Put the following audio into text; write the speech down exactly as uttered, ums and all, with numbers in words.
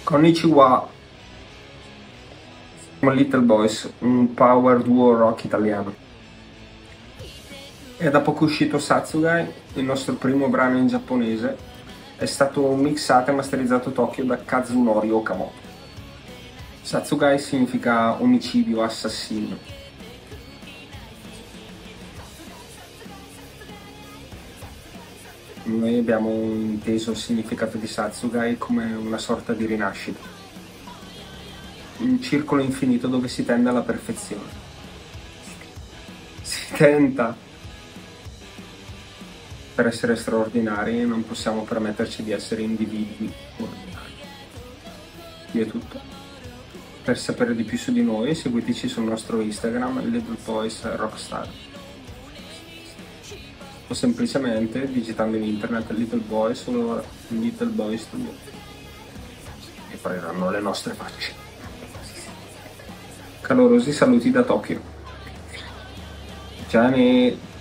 Konnichiwa, siamo Little Boys, un power duo rock italiano. È da poco uscito Satsugai, il nostro primo brano in giapponese. È stato mixato e masterizzato a Tokyo da Kazunori Okamoto. Satsugai significa omicidio, assassino. Noi abbiamo inteso il significato di Satsugai come una sorta di rinascita, un circolo infinito dove si tende alla perfezione. Si tenta. Per essere straordinari non possiamo permetterci di essere individui ordinari. Qui è tutto. Per sapere di più su di noi seguiteci sul nostro Instagram Little Boys Rockstar, o semplicemente digitando in internet Little Boys o Little Boys Studio e appariranno le nostre facce. Calorosi saluti da Tokyo. Gianni.